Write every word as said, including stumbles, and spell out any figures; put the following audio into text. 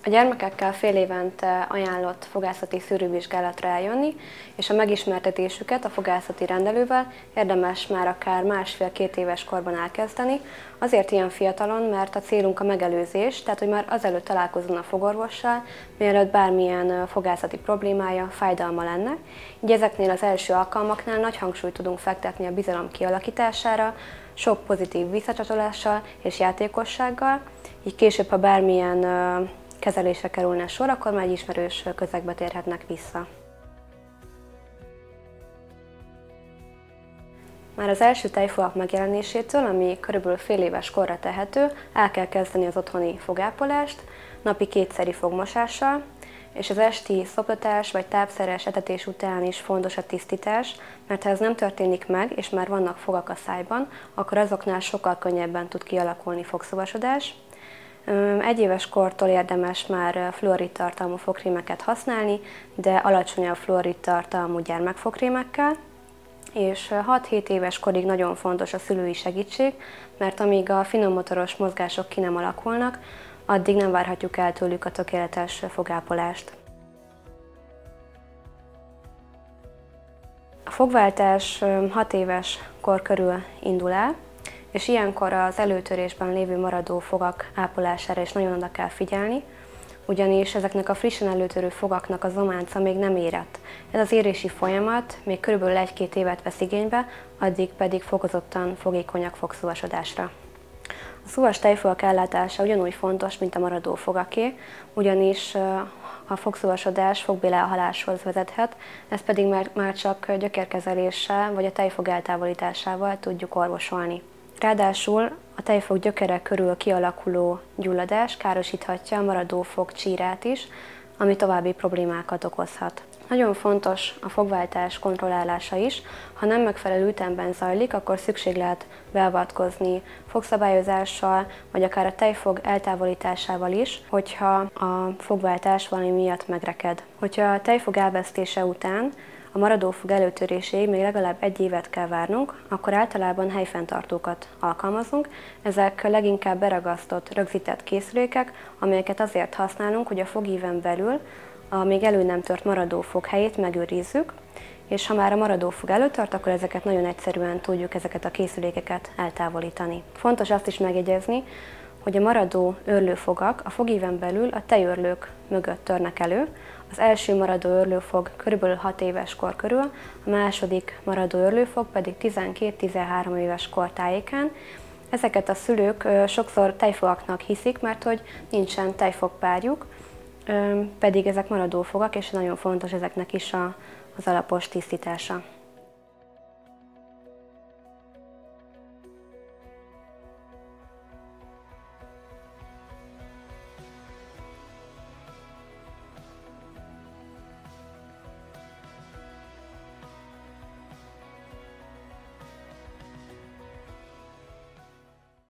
A gyermekekkel fél évente ajánlott fogászati szűrővizsgálatra eljönni, és a megismertetésüket a fogászati rendelővel érdemes már akár másfél-két éves korban elkezdeni. Azért ilyen fiatalon, mert a célunk a megelőzés, tehát hogy már azelőtt találkozzon a fogorvossal, mielőtt bármilyen fogászati problémája, fájdalma lenne. Így ezeknél az első alkalmaknál nagy hangsúlyt tudunk fektetni a bizalom kialakítására, sok pozitív visszacsatolással és játékossággal, így később, ha bármilyen kezelésre kerülne sor, akkor már egy ismerős közegbe térhetnek vissza. Már az első tejfogak megjelenésétől, ami körülbelül fél éves korra tehető, el kell kezdeni az otthoni fogápolást, napi kétszeri fogmosással, és az esti szoptatás vagy tápszeres etetés után is fontos a tisztítás, mert ha ez nem történik meg, és már vannak fogak a szájban, akkor azoknál sokkal könnyebben tud kialakulni fogszavasodás. Egy éves kortól érdemes már fluorid tartalmú fogkrémeket használni, de alacsonyabb fluorid tartalmú gyermekfogkrémekkel. És hat-hét éves korig nagyon fontos a szülői segítség, mert amíg a finommotoros mozgások ki nem alakulnak, addig nem várhatjuk el tőlük a tökéletes fogápolást. A fogváltás hat éves kor körül indul el, és ilyenkor az előtörésben lévő maradó fogak ápolására is nagyon oda kell figyelni, ugyanis ezeknek a frissen előtörő fogaknak a zománca még nem érett. Ez az érési folyamat még körülbelül egy-két évet vesz igénybe, addig pedig fokozottan fogékonyak fogszúvasodásra. A szúvas tejfogak ellátása ugyanúgy fontos, mint a maradó fogaké, ugyanis a fogszúvasodás fogbélelhaláshoz vezethet, ezt pedig már, már csak gyökérkezeléssel vagy a tejfog eltávolításával tudjuk orvosolni. Ráadásul a tejfog gyökere körül kialakuló gyulladás károsíthatja a maradó fog csírát is, ami további problémákat okozhat. Nagyon fontos a fogváltás kontrollálása is. Ha nem megfelelő ütemben zajlik, akkor szükség lehet beavatkozni fogszabályozással, vagy akár a tejfog eltávolításával is, hogyha a fogváltás valami miatt megreked. Hogyha a tejfog elvesztése után a maradó fog előtöréséig még legalább egy évet kell várnunk, akkor általában helyfenntartókat alkalmazunk. Ezek leginkább beragasztott, rögzített készülékek, amelyeket azért használunk, hogy a fogíven belül a még elő nem tört maradó fog helyét megőrizzük, és ha már a maradó fog előtört, akkor ezeket nagyon egyszerűen tudjuk ezeket a készülékeket eltávolítani. Fontos azt is megjegyezni, hogy a maradó őrlőfogak a fogíven belül a tejőrlők mögött törnek elő. Az első maradó őrlőfog körülbelül hat éves kor körül, a második maradó őrlőfog pedig tizenkét-tizenhárom éves kor tájékán. Ezeket a szülők sokszor tejfogaknak hiszik, mert hogy nincsen tejfogpárjuk, pedig ezek maradó fogak, és nagyon fontos ezeknek is az alapos tisztítása.